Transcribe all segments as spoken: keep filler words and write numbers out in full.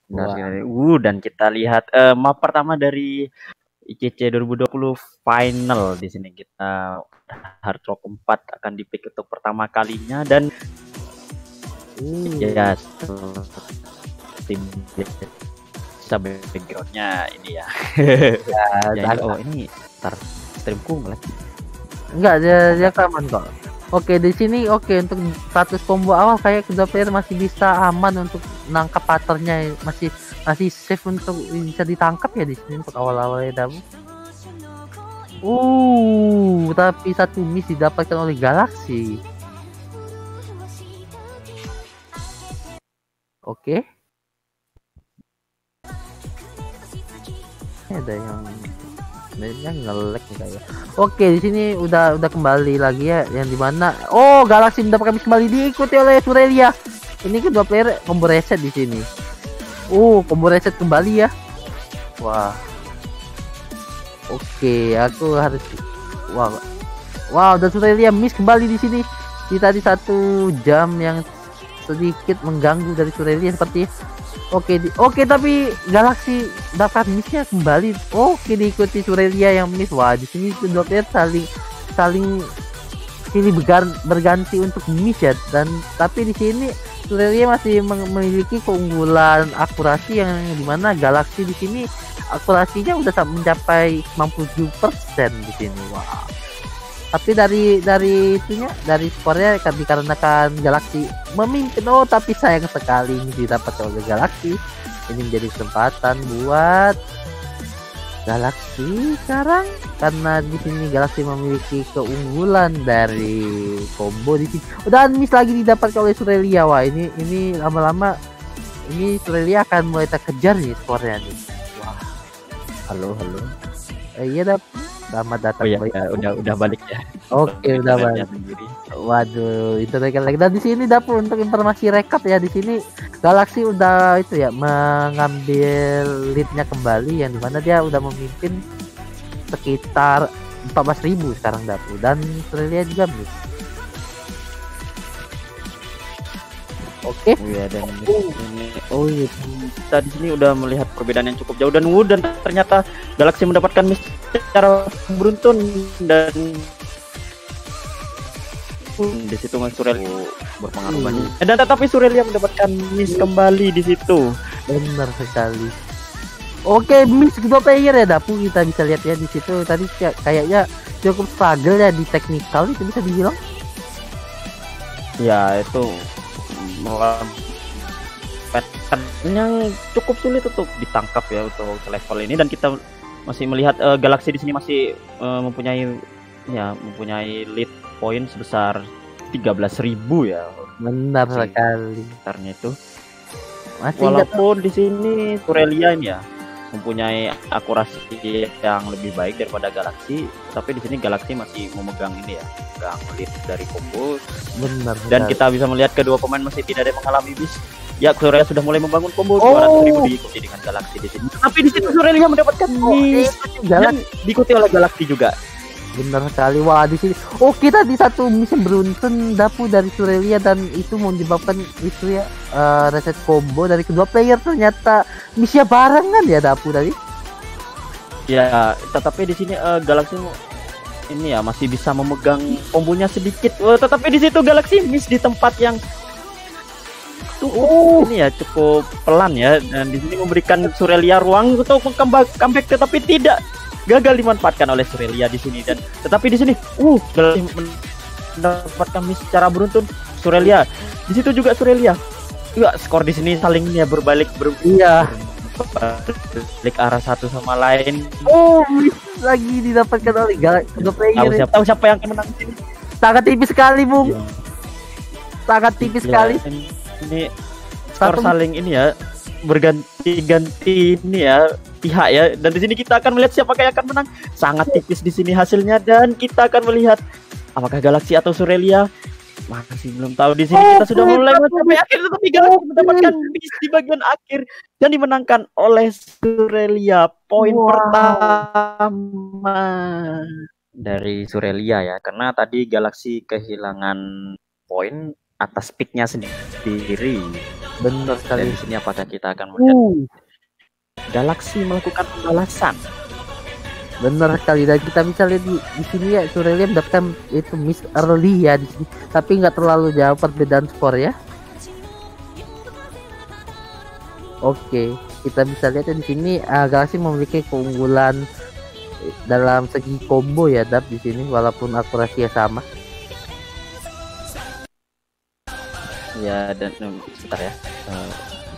Benar Wah. sekali. Uh, dan kita lihat uh, map pertama dari I C C dua ribu dua puluh final di sini kita hard rock empat akan dipick untuk pertama kalinya dan Uh. ya tim bisa backgroundnya ini ya. Ya, ya ini, oh ini ntar streamku ngelag. Enggak, dia dia aman kok. Oke, di sini oke untuk status combo awal kayak kedua player masih bisa aman untuk nangkap patternnya, masih masih safe untuk bisa ditangkap ya di sini untuk awal-awal ya Dabu. Uh, tapi satu miss didapatkan oleh Galaxy. Oke. Ini ada yang sebenarnya nge-lag kayak. Oke, di sini udah udah kembali lagi ya yang dimana oh Galaxy mendapatkan miss kembali diikuti oleh Shurelia. Ini kedua player combo reset di sini. Uh, combo reset kembali ya. Wah. Oke, aku harus wow. Wow, dan Shurelia miss kembali di sini. Di tadi satu jam yang sedikit mengganggu dari Shurelia seperti oke di, oke tapi Galaxy dapat missnya kembali. Oke, diikuti Shurelia yang miss. Wah, di sini kedua player saling saling silih berganti untuk miss ya, dan tapi di sini Shurelia masih memiliki keunggulan akurasi yang dimana Galaxy di sini akurasinya udah mencapai sembilan puluh tujuh persen di sini. Wah. Tapi dari dari itunya dari skornya dikarenakan Galaxy memimpin. Oh, tapi sayang sekali ini didapat oleh Galaxy. Ini menjadi kesempatan buat Galaxy sekarang karena di sini Galaxy memiliki keunggulan dari combo di sini. Dan miss lagi didapat oleh Shurelia. Wah, ini ini lama-lama ini Shurelia akan mulai terkejar nih skornya nih. Wah. Halo, halo. Eh, iya dap. Selamat datang. Oh ya, ya udah udah balik ya. Oke, udah balik. Waduh, itu lagi lagi. Dan di sini dapur untuk informasi rekap ya, di sini Galaxy udah itu ya mengambil leadnya kembali yang dimana dia udah memimpin sekitar empat belas ribu sekarang dapur, dan Shurelia juga miss. Oke. Oh ya, dan ini oh iya, kita di sini udah melihat perbedaan yang cukup jauh dan Wood dan ternyata Galaxy mendapatkan miss secara beruntun dan di situ Shurelia berpengaruh banyak. Hmm. Dan tetapi Shurelia mendapatkan miss kembali di situ. Benar sekali. Oke, miss kedua player ya Dapu, kita bisa lihat ya di situ tadi kayaknya cukup struggle ya di technical itu bisa dibilang. Ya, itu pattern yang cukup sulit untuk ditangkap ya untuk level ini, dan kita masih melihat uh, Galaxy di sini masih uh, mempunyai ya mempunyai lead point sebesar tiga belas ribu ya. Benar sekali. Karena itu masih walaupun di sini Shurelia ya mempunyai akurasi yang lebih baik daripada Galaxy, tapi di sini Galaxy masih memegang ini ya, memegang lead dari combo. Benar. Dan benar. Kita bisa melihat kedua pemain masih tidak ada yang mengalami miss. Ya, Shurelia sudah mulai membangun combo dua ratus ribu diikuti dengan Galaxy di sini. Tapi di sini Shurelia mendapatkan miss oh, dan diikuti oleh Galaxy juga. Benar sekali. Wah, di sini oh kita di satu miss beruntun Dapu dari Shurelia, dan itu menyebabkan itu ya uh, reset combo dari kedua player. Ternyata missnya barengan ya Dapu tadi. Ya, tetapi di sini uh, Galaxy ini ya masih bisa memegang kombonya sedikit. Oh, tetapi di situ Galaxy miss di tempat yang Oh, ini ya cukup pelan ya, dan di sini memberikan Shurelia ruang untuk comeback, comeback tetapi tidak, gagal dimanfaatkan oleh Shurelia di sini. Dan tetapi di sini uh mendapatkan miss secara beruntun Shurelia. Di situ juga Shurelia. Iya, skor di sini saling ya berbalik ber iya. berbalik arah satu sama lain. Oh, miss lagi didapatkan oleh kedua player. Tahu siapa, tahu siapa yang akan menang ini? Sangat tipis sekali, Bung. Ya. Sangat tipis ya, sekali. Ini skor saling ini ya, berganti-ganti ini ya pihak ya, dan di sini kita akan melihat siapa yang akan menang. Sangat tipis di sini hasilnya, dan kita akan melihat apakah Galaxy atau Shurelia. Masih belum tahu di sini. Kita sudah mulai sampai akhir, tetapi Galaxy mendapatkan miss di bagian akhir dan dimenangkan oleh Shurelia. Poin wow. pertama dari Shurelia ya, karena tadi Galaxy kehilangan poin atas picknya sendiri. Benar Dan sekali. di sini apakah kita akan melihat Uh, Galaxy melakukan pembalasan? benar sekali, dan kita bisa lihat di, di sini ya Shurelia mendapatkan itu miss early ya di sini, tapi nggak terlalu jauh perbedaan skor ya. Oke, kita bisa lihat ya di sini uh, Galaxy memiliki keunggulan dalam segi combo ya Dap di sini, walaupun akurasinya sama. Ya, dan um, sebentar ya. Uh,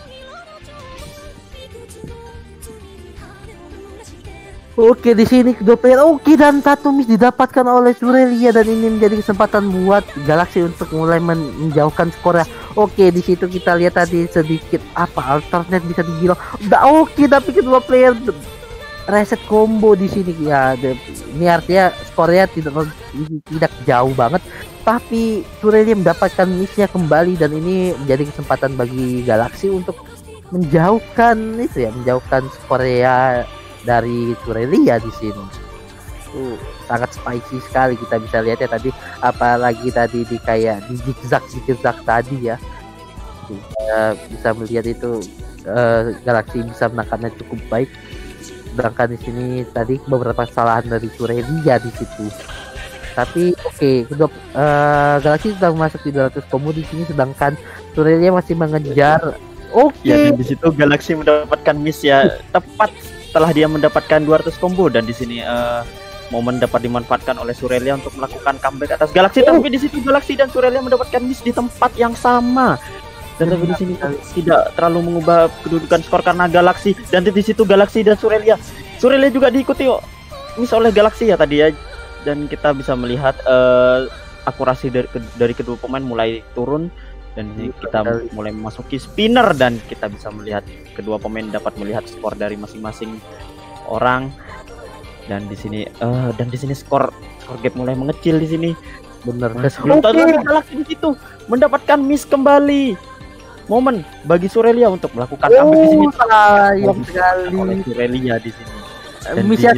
Oke, di sini kedua player oke, dan satu miss didapatkan oleh Shurelia, dan ini menjadi kesempatan buat Galaxy untuk mulai menjauhkan skornya. Oke, di situ kita lihat tadi sedikit apa alternate bisa dibilang udah oke, tapi kedua player reset combo di sini ya. Ini artinya skornya tidak tidak jauh banget, tapi Shurelia mendapatkan missnya kembali, dan ini menjadi kesempatan bagi Galaxy untuk menjauhkan itu ya, menjauhkan skornya dari Shurelia di sini. Uh, sangat spicy sekali kita bisa lihat ya tadi, apalagi tadi di kayak di zigzag zigzag tadi ya. Kita bisa melihat itu uh, Galaxy bisa menangkapnya cukup baik. Sedangkan di sini tadi beberapa kesalahan dari Shurelia di situ. Tapi oke, okay, kedua uh, Galaxy sudah masuk di dua ratus combo di sini, sedangkan Shurelia masih mengejar. Oke. Okay. Ya, di situ Galaxy mendapatkan miss ya, tepat setelah dia mendapatkan dua ratus combo, dan di sini uh, momen dapat dimanfaatkan oleh Shurelia untuk melakukan comeback atas Galaxy. Oh. Tapi di situ Galaxy dan Shurelia mendapatkan miss di tempat yang sama. Dan tapi di sini tidak terlalu mengubah kedudukan skor karena Galaxy, dan di situ Galaxy dan Shurelia. Shurelia juga diikuti miss oleh Galaxy ya tadi ya. Dan kita bisa melihat uh, akurasi dari, dari kedua pemain mulai turun. Dan kita mulai memasuki spinner, dan kita bisa melihat kedua pemain dapat melihat skor dari masing-masing orang. Dan di sini uh, dan di sini skor skor gap mulai mengecil di sini. Benar. Belum tahu Galaxy di situ mendapatkan miss kembali. Momen bagi Shurelia untuk melakukan comeback di sini. Sayang sekali Oleh Shurelia di sini. Dan missnya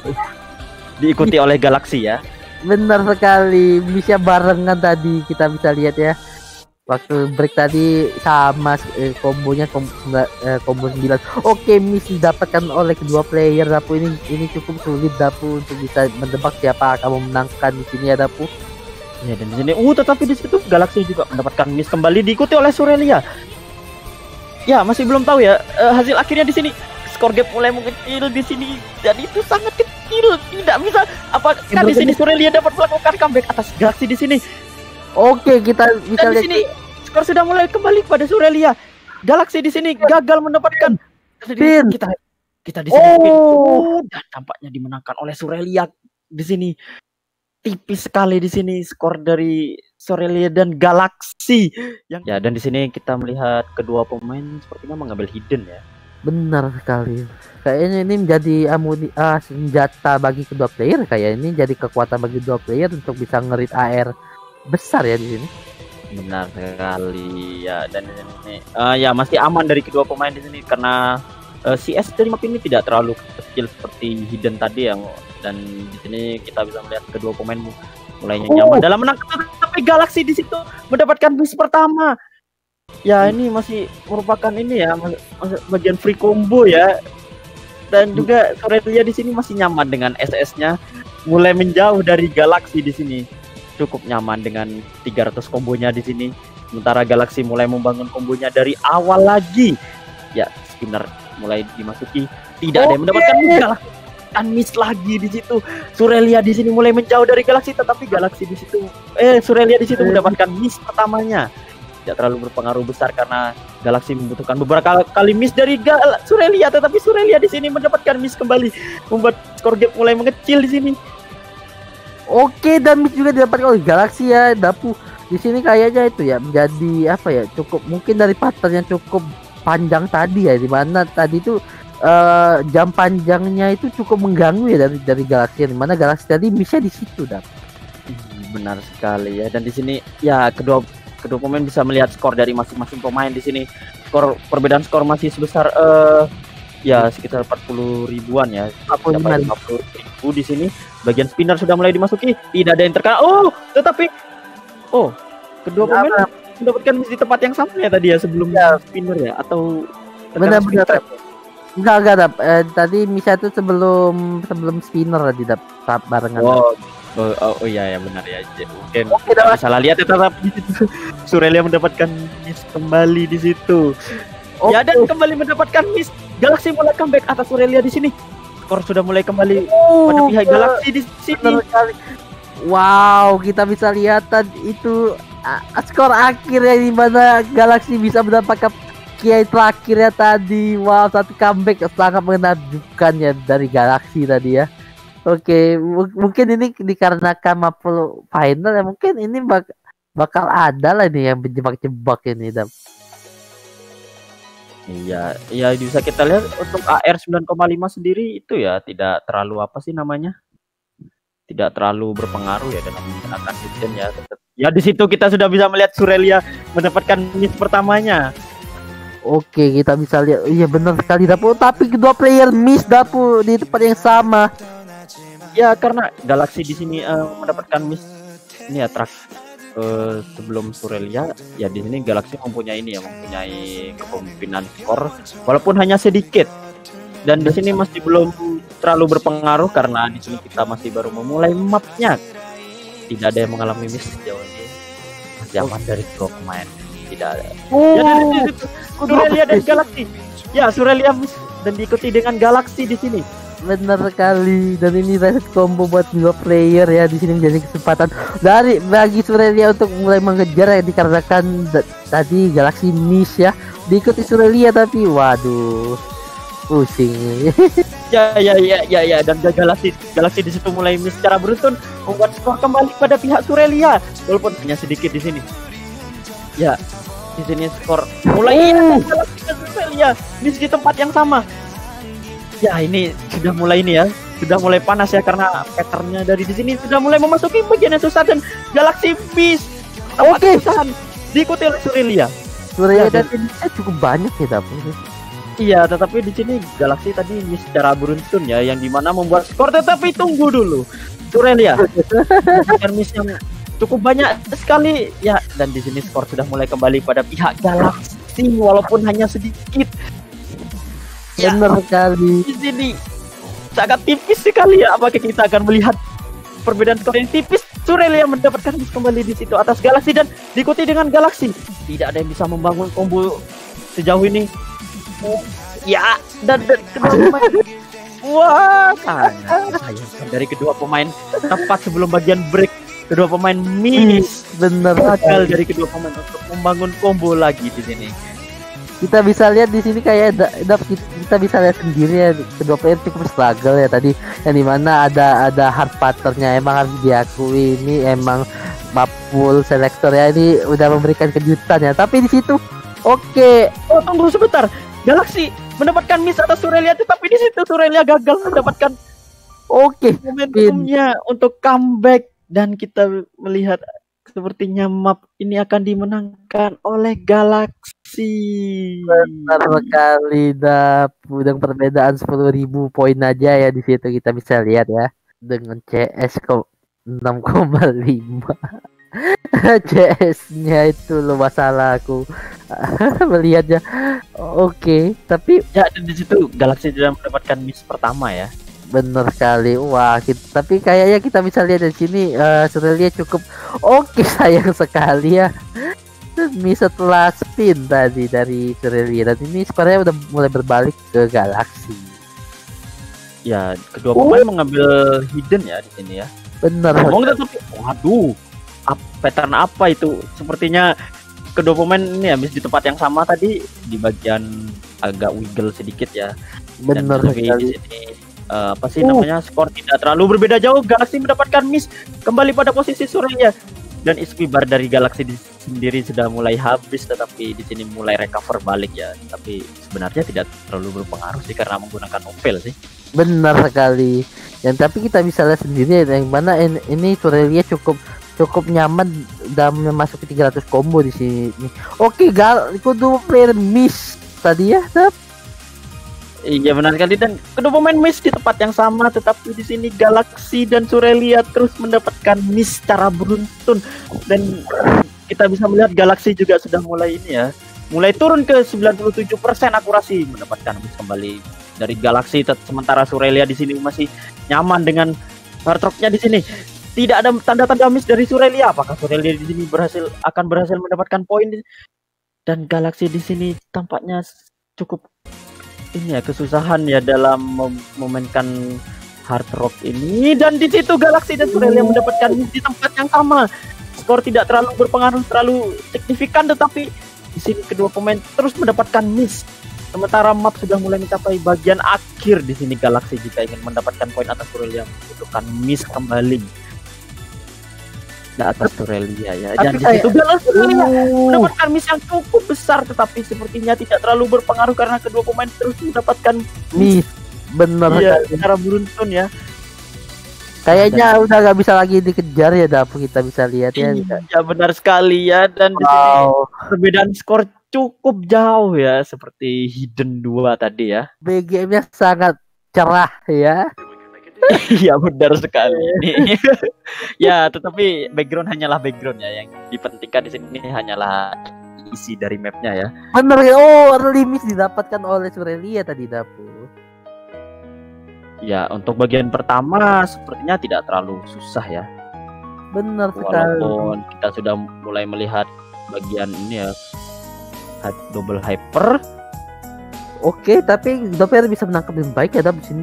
diikuti oleh Galaxy ya. Benar sekali, missnya barengan tadi kita bisa lihat ya. Waktu break tadi sama eh, kombonya kom, eh, combo sembilan. Oke, miss didapatkan oleh kedua player Dapu. Ini ini cukup sulit Dapu untuk bisa mendebak siapa akan memenangkan di sini ya Dapu. Ya, dan di sini uh tetapi di situ Galaxy juga mendapatkan miss kembali diikuti oleh Shurelia. Ya, masih belum tahu ya uh, hasil akhirnya di sini. Skor gap mulai mengecil di sini, dan itu sangat kecil. Tidak bisa apakah di sini Shurelia dapat melakukan comeback atas Galaxy di sini. Oke, kita bisa lihat di sini skor sudah mulai kembali kepada Shurelia. Galaxy di sini gagal mendapatkan spin. Kita kita di sini spin. Oh, dan tampaknya dimenangkan oleh Shurelia di sini. Tipis sekali di sini skor dari Shurelia dan Galaxy. Yang ya, dan di sini kita melihat kedua pemain sepertinya mengambil hidden ya. Benar sekali. Kayaknya ini menjadi amuni ah, senjata bagi kedua player. Kayak ini jadi kekuatan bagi dua player untuk bisa ngerit A R besar ya di sini. Benar sekali ya, dan ini uh, ya masih aman dari kedua pemain di sini karena uh, C S dari map ini tidak terlalu kecil seperti hidden tadi ya. Dan di sini kita bisa melihat kedua pemain mulai nyaman oh. dalam menangkap, tapi Galaxy di situ mendapatkan miss pertama. Ya, ini masih merupakan ini ya bagian free combo ya. Dan juga Shurelia di sini masih nyaman dengan S S-nya, mulai menjauh dari Galaxy di sini. Cukup nyaman dengan tiga ratus kombonya di sini. Sementara Galaxy mulai membangun kombonya dari awal lagi. Ya, spinner mulai dimasuki, tidak ada yang mendapatkan Galaxy. Dan miss lagi di situ. Shurelia di sini mulai menjauh dari Galaxy, tetapi Galaxy di situ eh Shurelia di situ mendapatkan miss pertamanya. Tidak terlalu berpengaruh besar karena Galaxy membutuhkan beberapa kali miss dari Gal Shurelia, tetapi Shurelia di sini mendapatkan miss kembali, membuat skor gap mulai mengecil di sini. Oke, dan miss juga didapatkan oleh Galaxy ya Dapu. Di sini kayaknya itu ya menjadi apa ya, cukup mungkin dari pattern yang cukup panjang tadi ya, dimana tadi itu uh, jam panjangnya itu cukup mengganggu ya dari dari Galaxy, dimana Galaxy tadi missnya di situ Dap. Benar sekali ya, dan di sini ya kedua kedua pemain bisa melihat skor dari masing-masing pemain di sini. Skor perbedaan skor masih sebesar uh, ya sekitar empat puluh ribuan ya. empat puluh ribu di sini. Bagian spinner sudah mulai dimasuki, tidak ada yang terkena. Oh, tetapi oh, kedua pemain mendapatkan miss di tempat yang sama ya tadi ya sebelum Ya. spinner ya atau Benar-benar. Enggak enggak dap. Eh, tadi misalnya tuh sebelum sebelum spinner tadi dap barengan. Oh, oh, oh, oh iya ya benar ya. Mungkin Oke, dah. salah lihat ya tapi Shurelia mendapatkan miss kembali di situ. Oke. Ya dan kembali mendapatkan miss. Galaxy mulai comeback atas Shurelia di sini. Skor sudah mulai kembali Oh, pada pihak Galaxy di sini. benar sekali. Wow, kita bisa lihat tadi itu uh, skor akhirnya di mana Galaxy bisa mendapatkan kiai terakhirnya tadi. Wow, satu comeback sangat menakjubkan ya dari Galaxy tadi ya. Oke, m- mungkin ini dikarenakan mapel final ya, mungkin ini bak bakal ada lah nih yang berjebak-jebak ini Dap. Iya, ya bisa kita lihat untuk A R sembilan koma lima sendiri itu ya tidak terlalu apa sih namanya? Tidak terlalu berpengaruh ya dalam menggunakan hidden ya. Tetap- Ya di situ kita sudah bisa melihat Shurelia mendapatkan miss pertamanya. Oke, kita bisa lihat. Iya benar sekali Dapu. Tapi kedua player miss Dapu di tempat yang sama. Ya karena Galaxy di sini eh, mendapatkan miss ini ya track eh, sebelum Shurelia ya di sini Galaxy mempunyai ini ya mempunyai kepemimpinan skor walaupun hanya sedikit dan di sini masih belum terlalu berpengaruh karena di sini kita masih baru memulai mapnya. Tidak ada yang mengalami miss sejauh ini. Zaman dari dua pemain tidak ada. Ya dan di situ Shurelia dan Galaxy. Ya Shurelia miss dan diikuti dengan Galaxy di sini. Benar sekali, dan ini reset combo buat dua player ya. Di sini menjadi kesempatan dari bagi Shurelia untuk mulai mengejar ya, dikarenakan da- tadi Galaxy miss ya, diikuti Shurelia tapi waduh pusing. Ya ya ya ya ya dan Galaxy Galaxy di situ mulai miss secara beruntun membuat skor kembali pada pihak Shurelia walaupun hanya sedikit di sini. Ya di sini skor mulai Oh. Galaxy dan Shurelia miss di tempat yang sama. Ya ini sudah mulai ini ya sudah mulai panas ya karena patternnya dari di sini sudah mulai memasuki bagian yang susah dan Galaxy miss. Oke. Kesusahan diikuti oleh Shurelia. Shurelia Ya, dan ini cukup banyak ya Dapu. Iya, tetapi di sini Galaxy tadi miss secara beruntun ya, yang dimana membuat skor. Tetapi tunggu dulu, Shurelia mendapatkan miss yang cukup banyak sekali ya, dan di sini skor sudah mulai kembali pada pihak Galaxy walaupun hanya sedikit. Ya, Benar sekali. di sini sangat tipis sekali ya. Apakah kita akan melihat perbedaan skor yang tipis? Shurelia mendapatkan miss kembali di situ atas Galaxy dan diikuti dengan Galaxy. Tidak ada yang bisa membangun combo sejauh ini. Ya, dan, dan kedua pemain wah sangat sayang dari kedua pemain tepat sebelum bagian break kedua pemain miss Benar gagal sekali. dari kedua pemain untuk membangun combo lagi di sini. Kita bisa lihat di sini kayak da, da- kita bisa lihat sendiri ya, kedua player cukup struggle ya tadi, yang dimana ada ada hard patternnya. Emang harus diakui ini emang Mapul selektor ya, ini udah memberikan kejutan ya. Tapi di situ oke. Oh tunggu sebentar, Galaxy mendapatkan miss atas Shurelia tetapi di situ Shurelia gagal mendapatkan Oke, momentumnya untuk comeback dan kita melihat sepertinya map ini akan dimenangkan oleh Galaxy. benar sekali Dap. Dengan perbedaan sepuluh ribu poin aja ya, di situ kita bisa lihat ya, dengan C S kok enam koma lima. C S-nya itu loh masalahku. Melihatnya. Oke, tapi Ya dan di situ Galaxy sudah mendapatkan miss pertama ya. benar sekali. Wah, kita, tapi kayaknya kita bisa lihat di sini uh, Shurelia cukup oke. Sayang sekali ya. Miss setelah spin tadi dari Shurelia, dan ini skornya udah mulai berbalik ke Galaxy. Ya kedua pemain mengambil hidden ya di sini ya. Benar. Ngomong tetapi waduh, ap, pattern apa itu? Sepertinya kedua pemain ini ya miss di tempat yang sama tadi di bagian agak wiggle sedikit ya. Dan Benar tapi di sekali. sini eh, apa sih Uh. namanya skor tidak terlalu berbeda jauh. Galaxy mendapatkan miss kembali pada posisi Shurelia dan X P bar dari Galaxy di, sendiri sudah mulai habis, tetapi di sini mulai recover balik ya. Tapi sebenarnya tidak terlalu berpengaruh sih karena menggunakan novel sih. Benar sekali. Dan tapi kita bisa lihat sendiri yang mana in- ini Shurelia cukup cukup nyaman dalam masuk ke tiga ratus combo di sini. Oke, gal kedua player miss tadi ya. Dap. Iya benar sekali, dan kedua pemain miss di tempat yang sama, tetapi di sini Galaxy dan Shurelia terus mendapatkan miss secara beruntun dan kita bisa melihat Galaxy juga sudah mulai ini ya, mulai turun ke sembilan puluh tujuh persen akurasi mendapatkan miss kembali dari Galaxy. Sementara Shurelia di sini masih nyaman dengan hard rock-nya di sini. Tidak ada tanda-tanda miss dari Shurelia. Apakah Shurelia di sini berhasil akan berhasil mendapatkan poin? Dan Galaxy di sini tampaknya cukup ini ya, kesusahan ya dalam mem memainkan hard rock ini. Dan di situ Galaxy dan Shurelia mendapatkan miss di tempat yang sama. Skor tidak terlalu berpengaruh terlalu signifikan, tetapi di sini kedua pemain terus mendapatkan miss. Sementara map sudah mulai mencapai bagian akhir, di sini Galaxy jika ingin mendapatkan poin atas Shurelia membutuhkan miss kembali. Nah, atas Shurelia ya. Dan di situ Galaxy mendapatkan miss yang cukup besar, tetapi sepertinya tidak terlalu berpengaruh karena kedua pemain terus mendapatkan miss. Benar ya, secara beruntun ya. Kayaknya dan, udah gak bisa lagi dikejar ya, Dapu, kita bisa lihat ya. Iya benar sekali ya, dan wow. Di sini perbedaan skor cukup jauh ya, seperti Hidden dua tadi ya. B G M-nya sangat cerah ya. Iya benar sekali. Ya, tetapi background hanyalah background ya, yang dipentingkan di sini hanyalah isi dari mapnya ya. Benar ya. Oh, early miss didapatkan oleh Shurelia tadi, Dapu. Ya, untuk bagian pertama sepertinya tidak terlalu susah ya. Benar sekali. Walaupun kita sudah mulai melihat bagian ini ya, double hyper. Oke, tapi Doper bisa menangkap dengan baik ya dalam sini.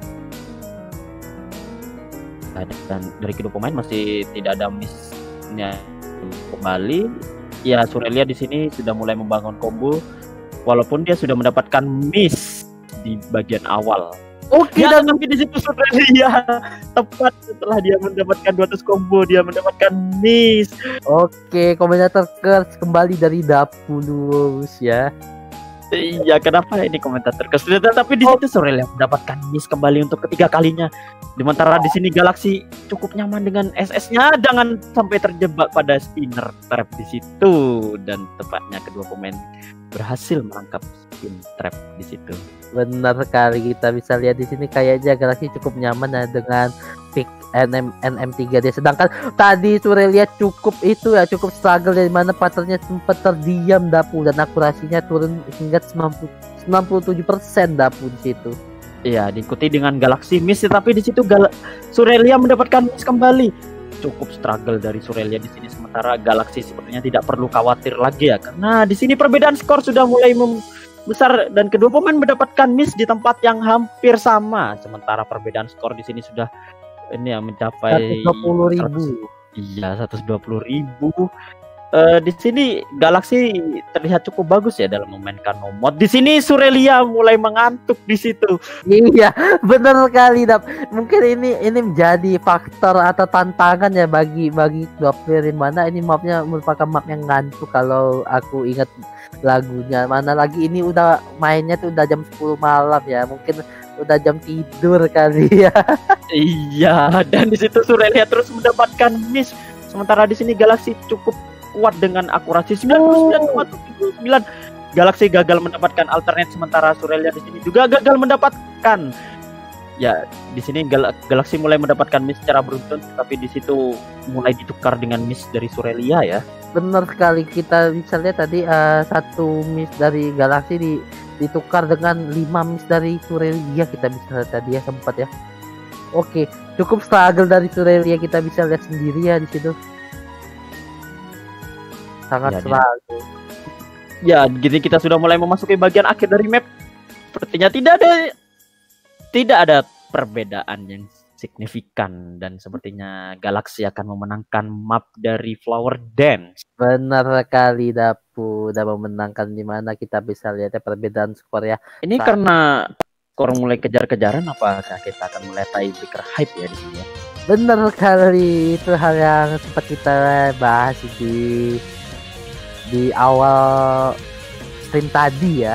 Dan dari kedua pemain masih tidak ada missnya kembali. Ya, Shurelia di sini sudah mulai membangun combo, walaupun dia sudah mendapatkan miss di bagian awal. Oke, ya, dan tapi di situ Shurelia tepat setelah dia mendapatkan dua ratus combo, dia mendapatkan miss. Oke, komentator curse kembali dari Dapulus ya. Iya, kenapa ini komentator curse? Tapi di situ Shurelia mendapatkan miss kembali untuk ketiga kalinya. Sementara di sini Galaxy cukup nyaman dengan S S-nya, jangan sampai terjebak pada spinner trap di situ, dan tepatnya kedua pemain berhasil menangkap spin trap di situ. Benar sekali, kita bisa lihat di sini kayaknya Galaxy cukup nyaman ya dengan pick N M tiga dia, sedangkan tadi Shurelia cukup itu ya, cukup struggle dari mana patternnya sempat terdiam Dapu, dan akurasinya turun hingga sembilan puluh tujuh persen Dapu di situ. Iya, diikuti dengan Galaxy miss, tapi di situ Gal Shurelia mendapatkan miss kembali. Cukup struggle dari Shurelia di sini, sementara Galaxy sepertinya tidak perlu khawatir lagi ya, karena di sini perbedaan skor sudah mulai membesar dan kedua pemain mendapatkan miss di tempat yang hampir sama. Sementara perbedaan skor di sini sudah ini ya mencapai seratus dua puluh ribu. Iya, seratus dua puluh ribu. Uh, di sini Galaxy terlihat cukup bagus ya dalam memainkan nomor. Di sini Shurelia mulai mengantuk di situ. Iya, benar sekali, Dap. Mungkin ini ini menjadi faktor atau tantangan ya bagi bagi dua player, mana ini mapnya merupakan map yang ngantuk kalau aku ingat lagunya. Mana lagi ini udah mainnya tuh udah jam sepuluh malam ya. Mungkin udah jam tidur kali ya. Iya, dan di situ Shurelia terus mendapatkan miss. Sementara di sini Galaxy cukup kuat dengan akurasi sembilan puluh sembilan koma tujuh sembilan. Galaxy gagal mendapatkan alternate, sementara Shurelia di sini juga gagal mendapatkan. Ya, di sini Gal Galaxy mulai mendapatkan miss secara beruntun, tapi di situ mulai ditukar dengan miss dari Shurelia ya. Benar sekali, kita bisa lihat tadi uh, satu miss dari Galaxy di ditukar dengan lima miss dari Shurelia, kita bisa lihat tadi ya sempat ya. Oke, cukup struggle dari Shurelia, kita bisa lihat sendiri ya di situ. Sangat ya, struggle. Ya, gini kita sudah mulai memasuki bagian akhir dari map. Sepertinya tidak ada tidak ada perbedaan yang signifikan, dan sepertinya Galaxy akan memenangkan map dari Flower Dance. Benar sekali, Dapu, udah memenangkan, di mana kita bisa lihat ya perbedaan skor ya. Ini Sa karena skor mulai kejar-kejaran, apakah kita akan mulai tiebreaker hype ya di sini ya? Benar sekali, itu hal yang sempat kita bahas di di awal stream tadi ya.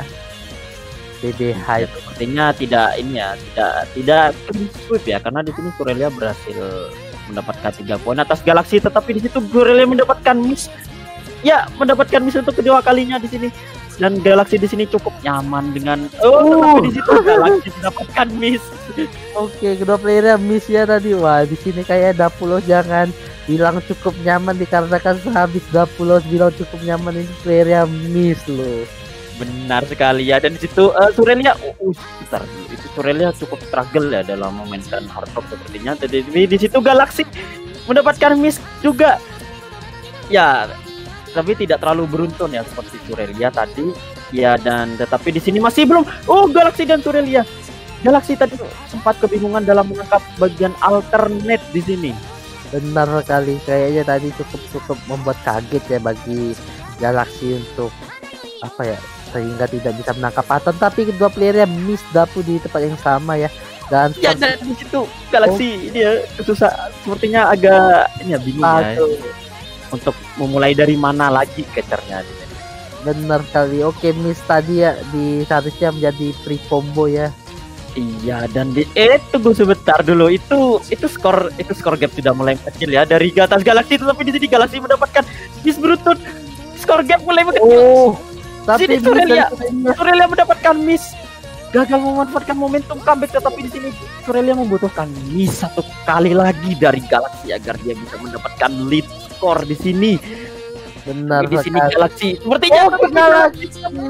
B B hype ya, sepertinya tidak ini ya, tidak tidak sweep ya, karena di sini Shurelia berhasil mendapatkan tiga poin atas Galaxy, tetapi di situ Shurelia mendapatkan miss. Ya, mendapatkan miss untuk kedua kalinya di sini. Dan Galaxy di sini cukup nyaman dengan oh, uh. tapi di situ Galaxy mendapatkan miss. Oke, kedua playernya miss ya tadi. Wah, di sini kayak Dapulo jangan bilang cukup nyaman dikarenakan sehabis dua puluh bilang cukup nyaman ini playernya miss loh. Benar sekali ya, dan di situ uh, Shurelia, uh, uh, sebentar dulu, itu Shurelia cukup struggle ya dalam memainkan hardtop sepertinya. Jadi di, di situ Galaxy mendapatkan miss juga, ya, tapi tidak terlalu beruntun ya seperti Shurelia tadi, ya, dan tetapi di sini masih belum. Oh, Galaxy dan Shurelia, Galaxy tadi sempat kebingungan dalam menangkap bagian alternate di sini. Benar sekali, kayaknya tadi cukup cukup membuat kaget ya bagi Galaxy untuk apa ya, sehingga tidak bisa menangkap pattern, tapi kedua playernya miss dapu di tempat yang sama ya. Dan ya, dan di situ Galaxy oh. dia susah, sepertinya agak ini ya, bingung ya untuk memulai dari mana lagi catchernya. Benar sekali. Oke, miss tadi ya di seharusnya menjadi free combo ya. Iya, dan di eh tunggu sebentar dulu, itu itu skor itu skor gap sudah mulai kecil ya dari atas Galaxy, tetapi di sini Galaxy mendapatkan miss beruntun, skor gap mulai kecil. Oh. Tapi di Shurelia, Shurelia mendapatkan miss, gagal memanfaatkan momentum comeback, tetapi di sini Shurelia membutuhkan miss satu kali lagi dari Galaxy agar dia bisa mendapatkan lead skor di sini. Benar. Di sini Galaxy sepertinya oh, Galaxy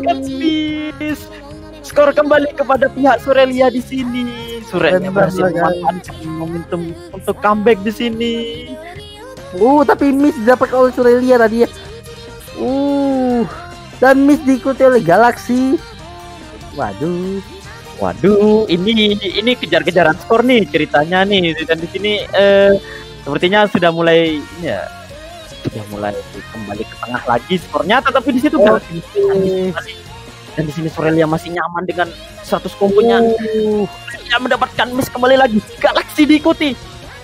miss. Skor kembali kepada pihak Shurelia di sini. Shurelia berhasil memanfaatkan momentum untuk comeback di sini. Uh, tapi miss dapat oleh Shurelia tadi ya. Uh. Dan miss diikuti oleh Galaxy. Waduh, waduh, ini ini kejar-kejaran skor nih ceritanya nih. Dan di sini eh, sepertinya sudah mulai ya, sudah mulai kembali ke tengah lagi skornya. Tetapi di situ oh, Galaxy kembali. Dan di sini Shurelia masih nyaman dengan seratus kombonya. Uh, dia mendapatkan miss kembali lagi. Galaxy diikuti.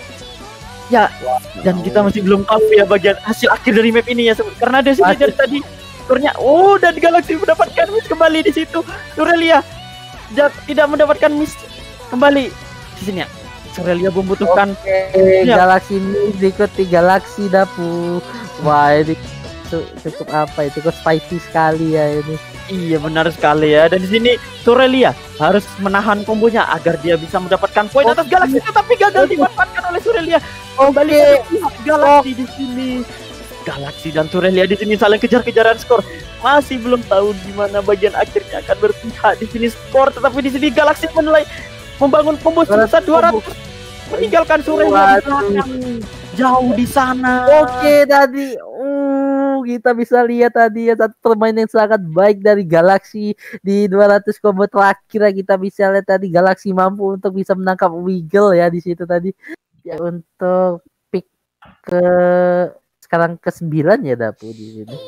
Ya, wow. Dan kita masih belum tahu ya bagian hasil akhir dari map ini ya, karena ada sini dari tadi. Oh, dan Galaxy mendapatkan miss kembali di situ. Shurelia tidak mendapatkan miss kembali di sini ya. Shurelia membutuhkan okay, ya. Galaxy miss diikuti Galaxy dapu. Wah, ini cukup apa itu, cukup spicy sekali ya ini. Iya, benar sekali ya. Dan di sini Shurelia harus menahan kombonya agar dia bisa mendapatkan poin okay. atas Galaxy, tapi gagal dimanfaatkan oleh Shurelia. Kembali okay. ke Galaxy oh. di sini. Galaxy dan Shurelia di sini saling kejar-kejaran skor. Masih belum tahu di mana bagian akhirnya akan berpihak di sini skor, tetapi di sini Galaxy mulai membangun combo sebesar dua ratus, meninggalkan Shurelia jauh di sana. Oke, tadi uh kita bisa lihat tadi ya satu permainan yang sangat baik dari Galaxy di dua ratus combo terakhir ya. Kita bisa lihat tadi Galaxy mampu untuk bisa menangkap Wiggle ya di situ tadi. Ya, untuk pick ke sekarang ke sembilan ya dapu di sini.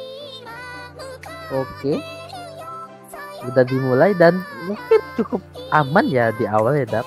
Oke, udah dimulai dan mungkin cukup aman ya di awal ya dap.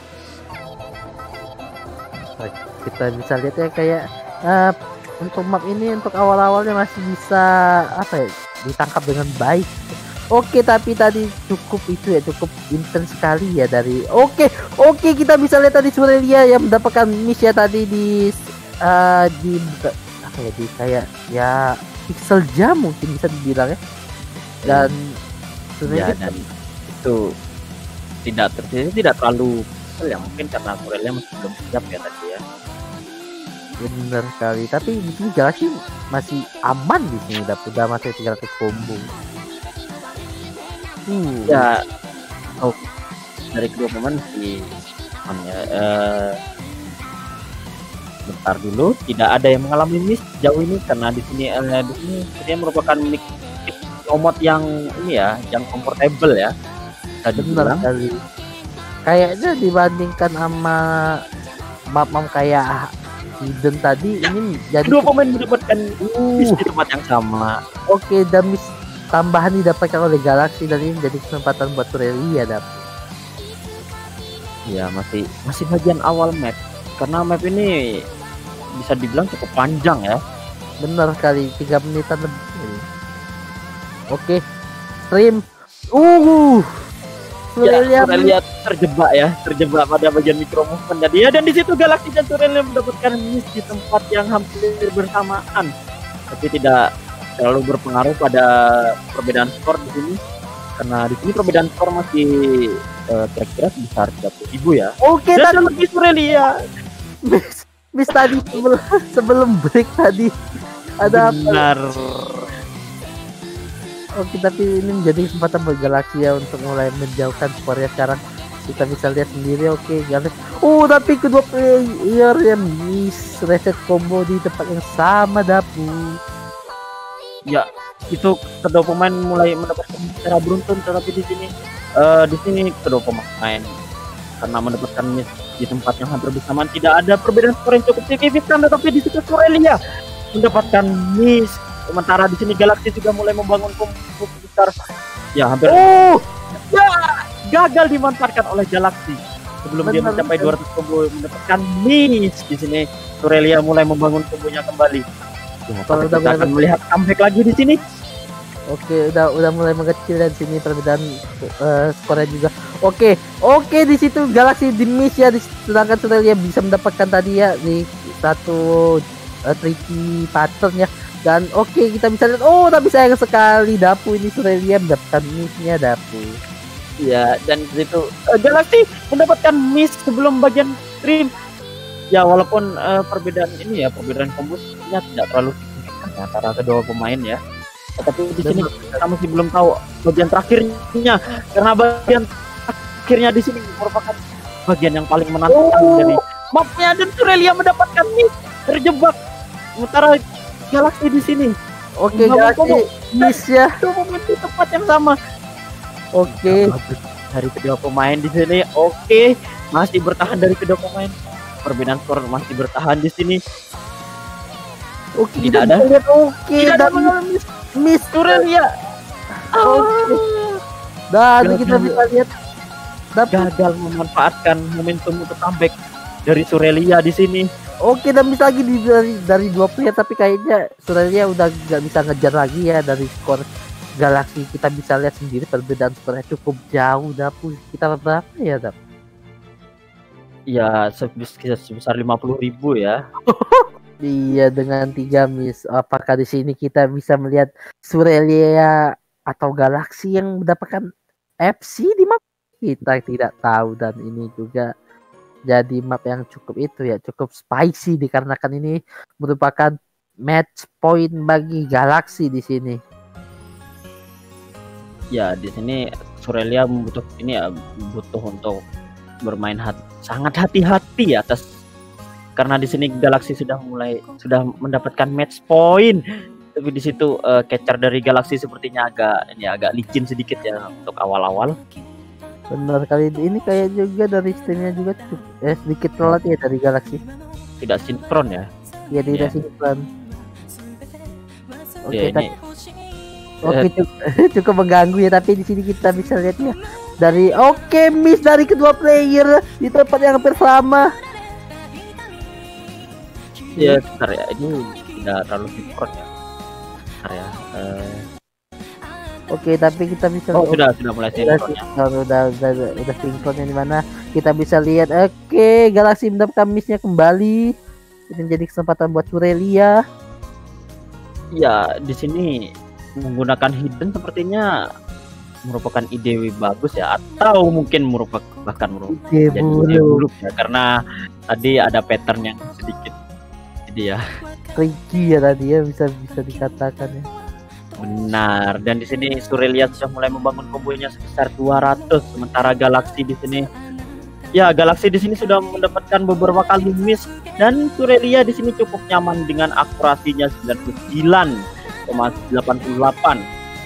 Kita bisa lihat ya kayak uh, untuk map ini untuk awal-awalnya masih bisa apa ya, ditangkap dengan baik. Oke, tapi tadi cukup itu ya, cukup intens sekali ya dari. Oke, oke kita bisa lihat tadi Shurelia yang mendapatkan miss ya tadi di uh, di apa ya, di kayak ya pixel jam mungkin bisa dibilang ya. Dan ya, dan itu tidak terjadi, tidak terlalu ya, mungkin karena Shurelia masih belum siap ya tadi ya. Bener sekali, tapi di sini Galaxy masih aman di sini, udah masih tiga ratus combo. Uh. Ya, oh, dari kedua pemain sih, ya, uh, bentar dulu, tidak ada yang mengalami miss jauh ini karena di sini, uh, di sini dia merupakan mic nomot yang ini ya, yang comfortable ya. Tadi bener kali. Kayaknya dibandingkan sama map-map kayak Hidden tadi, ini jadi dua pemain mendapatkan uh. miss di tempat yang sama. Oke, dan miss tambahan didapatkan oleh Galaxy dan ini jadi kesempatan buat Shurelia dapat. Ya, masih masih bagian awal map karena map ini bisa dibilang cukup panjang ya. Benar sekali, tiga menitan lebih. Oke, stream. Uh. Ya, Shurelia terjebak ya, terjebak pada bagian micro movement tadi ya, dan di situ Galaxy dan Shurelia mendapatkan miss di tempat yang hampir bersamaan, tapi tidak terlalu berpengaruh pada perbedaan skor di sini, karena di sini perbedaan skor masih uh, kira-kira sebesar tiga puluh ribu ya. Oke, dan lebih Shurelia. miss tadi sebelum, sebelum break tadi ada Benar. apa? Oke, tapi ini menjadi kesempatan bagi Galaxy ya untuk mulai menjauhkan skornya sekarang. Kita bisa lihat sendiri. Oke, Galaxy. Oh, tapi kedua player yang miss reset combo di tempat yang sama, Dapu. Ya, itu kedua pemain mulai mendapatkan secara beruntun, tetapi di sini uh, di sini kedua pemain karena mendapatkan miss di tempat yang hampir bersamaan, tidak ada perbedaan skor yang cukup signifikan, tetapi di situ Shurelia mendapatkan miss. Sementara di sini Galaxy juga mulai membangun combo besar. Ya, hampir. Oh, ya, gagal dimanfaatkan oleh Galaxy. Sebelum benar, dia mencapai benar. dua ratus combo mendapatkan miss. Di sini Shurelia mulai membangun kombonya kembali. Ya, kalau kita akan melihat comeback lagi di sini. Oke, udah udah mulai mengecil dan sini perbedaan uh, skornya juga. Oke, oke di situ Galaxy di miss ya, sedangkan Shurelia bisa mendapatkan tadi ya di satu uh, tricky pattern ya. Dan oke okay, kita bisa lihat, oh tapi sayang sekali Dapu ini Shurelia mendapatkan miss-nya Dapu. Ya, dan itu uh, Galaxy mendapatkan miss sebelum bagian stream. Ya, walaupun uh, perbedaan ini ya, perbedaan kombonya tidak terlalu signifikan antara kedua pemain ya. Tetapi di sini kita masih belum tahu bagian terakhirnya, karena bagian akhirnya di sini merupakan bagian yang paling menantang oh. dari mapnya, dan Shurelia mendapatkan miss, terjebak. Sementara Galaxy di sini. Oke, okay, Galaxy miss ya. Itu momentum tepat yang sama. Oke. Okay. Dari kedua pemain di sini. Oke, okay. Masih bertahan dari kedua pemain. Perbedaan skor masih bertahan di sini. Oke, okay, tidak ada. Oke, okay, tidak ada mengalami miss. Miss Shurelia. Oke. Dan Galaxy kita bisa lihat gagal memanfaatkan momentum untuk comeback dari Shurelia di sini. Oke, dan bisa lagi di, dari, dari dua player, tapi kayaknya Shurelia udah gak bisa ngejar lagi ya dari skor Galaxy. Kita bisa lihat sendiri perbedaan skornya cukup jauh, Dapu. Kita berapa ya, Dap? Ya, sebesar, sebesar lima puluh ribu ya. Iya, dengan tiga miss. Apakah di sini kita bisa melihat Shurelia atau Galaxy yang mendapatkan F C di map? Kita tidak tahu, dan ini juga jadi map yang cukup itu ya, cukup spicy dikarenakan ini merupakan match point bagi Galaxy di sini. Ya, di sini Shurelia butuh ini ya, butuh untuk bermain hati, sangat hati-hati ya atas, karena di sini Galaxy sudah mulai sudah mendapatkan match point. Tapi di situ uh, catcher dari Galaxy sepertinya agak ini agak licin sedikit ya untuk awal-awal. Benar kali ini kayak juga dari streamnya juga cukup, eh, sedikit telat ya dari Galaxy. Tidak sinkron ya? Iya, tidak yeah. sinkron. Oke, okay, yeah, ini... oke okay, cukup, cukup mengganggu ya, tapi di sini kita bisa lihat ya dari oke okay, miss dari kedua player di tempat yang hampir sama. Ya, bentar ya, ini tidak terlalu sinkron ya. Bentar ya. Uh... Oke, tapi kita bisa oh, sudah sudah mulai sinkron ya. Udah udah udah, udah sinkron yang dimana kita bisa lihat oke okay, Galaxy mendapatkan missnya kembali. Ini menjadi kesempatan buat Shurelia. Ya, di sini menggunakan hidden sepertinya merupakan ide bagus ya, atau mungkin merupakan bahkan merupakan ide buruk ya, karena tadi ada pattern yang sedikit jadi ya tricky ya tadi ya, bisa bisa dikatakan ya. Benar, dan di sini Shurelia sudah mulai membangun kombonya sebesar dua ratus, sementara Galaxy di sini ya Galaxy di sini sudah mendapatkan beberapa kali miss, dan Shurelia di sini cukup nyaman dengan akurasinya sembilan puluh sembilan koma delapan puluh delapan.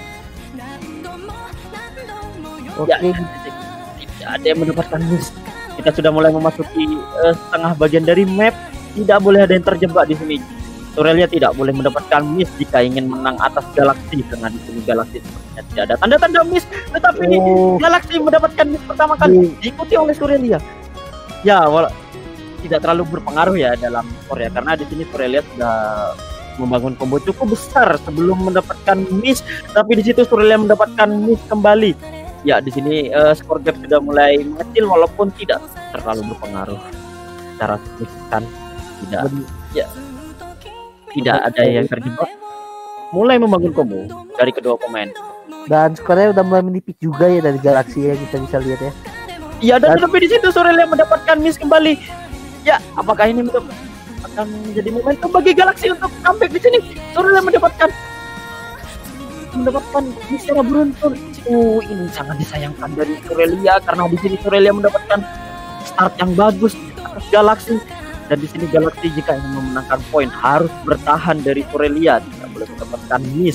Oke, okay. Tidak ada yang mendapatkan miss. Kita sudah mulai memasuki uh, setengah bagian dari map. Tidak boleh ada yang terjebak di sini. Shurelia tidak boleh mendapatkan miss jika ingin menang atas Galaxy, karena di sini Galaxy sepertinya tidak ada tanda-tanda miss, tetapi oh. Galaxy mendapatkan miss pertama kali diikuti oleh Shurelia. Ya, wala- tidak terlalu berpengaruh ya dalam skor ya, karena di sini Shurelia sudah membangun combo cukup besar sebelum mendapatkan miss, tapi di situ Shurelia mendapatkan miss kembali. Ya, di sini uh, skor gap sudah mulai mengecil walaupun tidak terlalu berpengaruh secara signifikan. Tidak, ya, tidak ada yang terjebak. Mulai membangun combo dari kedua pemain. Dan skornya udah mulai menipis juga ya dari Galaxy ya, kita bisa lihat ya. Iya, dan, dan tapi di situ Shurelia mendapatkan miss kembali. Ya, apakah ini akan menjadi momentum bagi Galaxy untuk comeback di sini. Shurelia mendapatkan mendapatkan secara beruntun. Oh, ini sangat disayangkan dari Shurelia karena di sini Shurelia mendapatkan start yang bagus atas Galaxy, dan di sini Galaxy jika ingin memenangkan poin harus bertahan dari Shurelia, tidak boleh mendapatkan miss.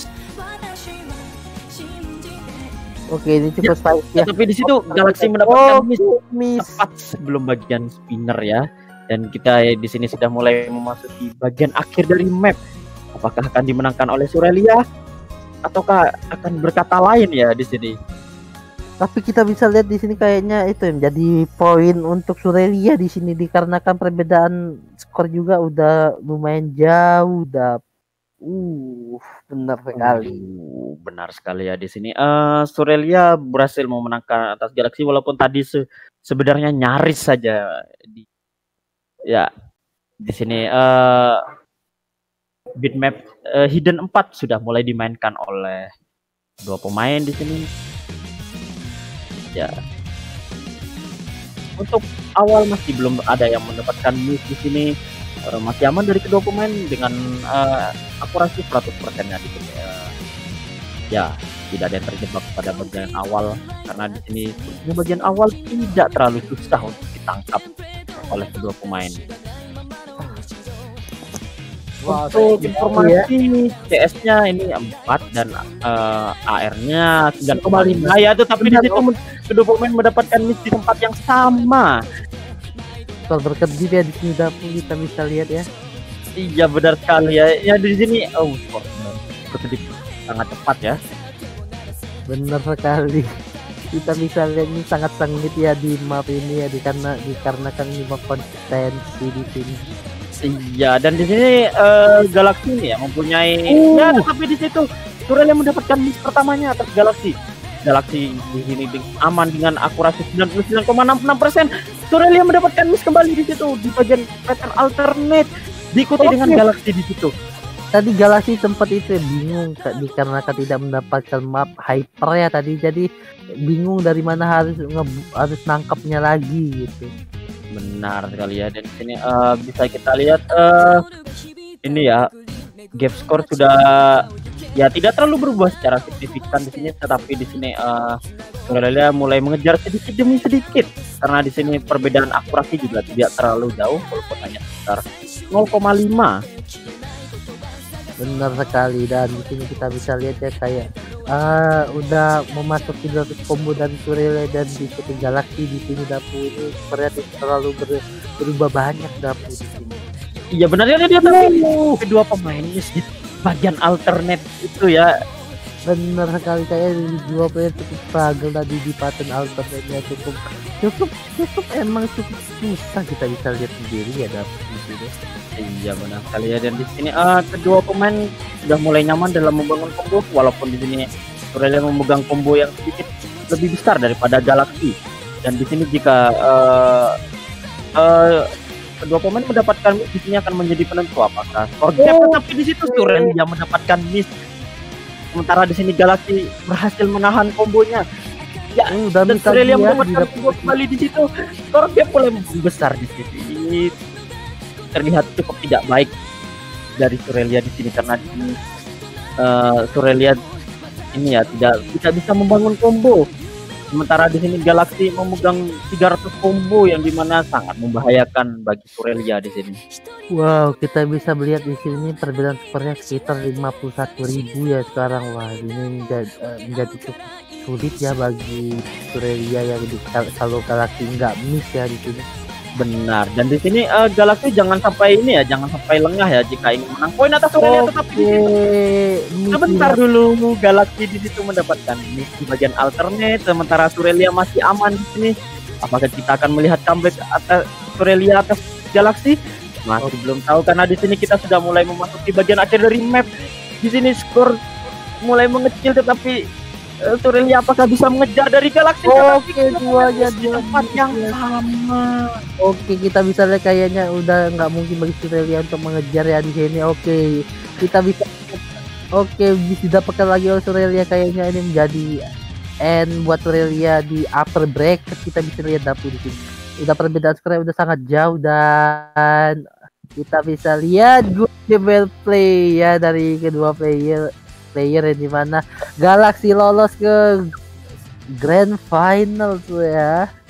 Oke, ini cukup ya, fight ya. Tapi di situ Galaxy mendapatkan oh, miss, miss tepat sebelum bagian spinner ya. Dan kita di sini sudah mulai memasuki bagian akhir dari map. Apakah akan dimenangkan oleh Shurelia ataukah akan berkata lain ya di sini? Tapi kita bisa lihat di sini kayaknya itu yang jadi poin untuk Shurelia di sini dikarenakan perbedaan skor juga udah lumayan jauh, udah uh benar sekali. Uh, benar sekali ya di sini. Uh, Shurelia berhasil memenangkan atas Galaxy walaupun tadi se sebenarnya nyaris saja di ya di sini uh, bitmap uh, hidden empat sudah mulai dimainkan oleh dua pemain di sini. Ya. Untuk awal masih belum ada yang mendapatkan miss di sini. Uh, masih aman dari kedua pemain dengan uh, akurasi seratus persen ya di sini. Uh, ya, tidak ada yang terjebak pada bagian awal karena di sini di bagian awal tidak terlalu susah untuk ditangkap oleh kedua pemain. Wow, untuk informasi ya. C S-nya ini empat dan uh, A R-nya sembilan koma lima ya, tetapi di situ kedua pemain mendapatkan miss di tempat yang sama. Kalau berkedip ya di sini dapur kita bisa lihat ya. Iya benar sekali ya. Ya di sini oh sport berkedip sangat cepat ya. Benar sekali. Kita bisa lihat ini sangat sengit ya di map ini ya karena dikarenakan ini map konsistensi di sini. Iya, dan di sini uh, Galaxy ini ya mempunyai uh. ya, tetapi di situ Shurelia mendapatkan miss pertamanya atas Galaxy. Galaxy di sini aman dengan akurasi sembilan puluh sembilan koma enam enam persen. Shurelia mendapatkan miss kembali di situ di bagian pattern alternate, diikuti okay. dengan Galaxy di situ. Tadi Galaxy tempat itu ya, bingung dikarenakan tidak mendapatkan map hyper ya tadi, jadi bingung dari mana harus harus nangkapnya lagi gitu. Benar sekali ya, dan di sini uh, bisa kita lihat uh, ini ya gap score sudah ya tidak terlalu berubah secara signifikan di sini, tetapi di sini uh, Shurelia mulai mengejar sedikit demi sedikit karena di sini perbedaan akurasi juga tidak terlalu jauh walaupun hanya sekitar nol koma lima. Benar sekali, dan di sini kita bisa lihat ya kayak uh, udah memasuki dua ratus combo dari Shurelia dan diikuti Galaxy di sini dapur ini sepertinya terlalu ber, berubah banyak dapur di sini. Iya benarnya dia tapi uh, kedua pemain di bagian alternate itu ya. Benar sekali, kayak dua pemain cukup struggle tadi di pattern alternate-nya cukup cukup cukup emang cukup susah, kita bisa lihat sendiri ya dapur di sini. Iya benar sekali ya, dan di sini uh, kedua pemain sudah mulai nyaman dalam membangun combo walaupun di sini Shurelia memegang combo yang sedikit lebih besar daripada Galaxy, dan di sini jika uh, uh, kedua pemain mendapatkan miss di sini akan menjadi penentu apakah skor gap, oh, tetapi di situ Shurelia mendapatkan miss sementara di sini Galaxy berhasil menahan kombonya. Ya, uh, dan Shurelia mendapatkan combo kembali di situ, skor gap mulai besar di sini. Terlihat cukup tidak baik dari Shurelia di sini karena di sini uh, Shurelia ini ya tidak tidak bisa membangun combo, sementara di sini Galaxy memegang tiga ratus combo yang dimana sangat membahayakan bagi Shurelia di sini. Wow, kita bisa melihat di sini perbedaan skornya sekitar lima puluh satu ribu ya sekarang. Wah, ini menjadi, uh, menjadi cukup sulit ya bagi Shurelia yang di, kalau Galaxy nggak miss ya di sini. Benar, dan di sini uh, Galaxy jangan sampai ini ya, jangan sampai lengah ya jika ingin menang poin atas Shurelia, tetapi di situ sebentar dulu Galaxy di situ mendapatkan miss di bagian alternate, sementara Shurelia masih aman di sini. Apakah kita akan melihat comeback atas Shurelia atas Galaxy? Masih oh. belum tahu karena di sini kita sudah mulai memasuki bagian akhir dari map. Di sini skor mulai mengecil, tetapi Shurelia apakah bisa mengejar dari Galaxy? Oke, duanya di tempat yang sama. Oke, kita bisa lihat kayaknya udah nggak mungkin bagi Shurelia untuk mengejar ya di sini. Oke, kita bisa oke bisa didapatkan lagi oleh Shurelia, kayaknya ini menjadi end buat Shurelia di upper bracket. Kita bisa lihat dapur di sini udah perbedaan skornya udah sangat jauh, dan kita bisa lihat good game play ya dari kedua player player yang dimana Galaxy lolos ke grand final tuh ya.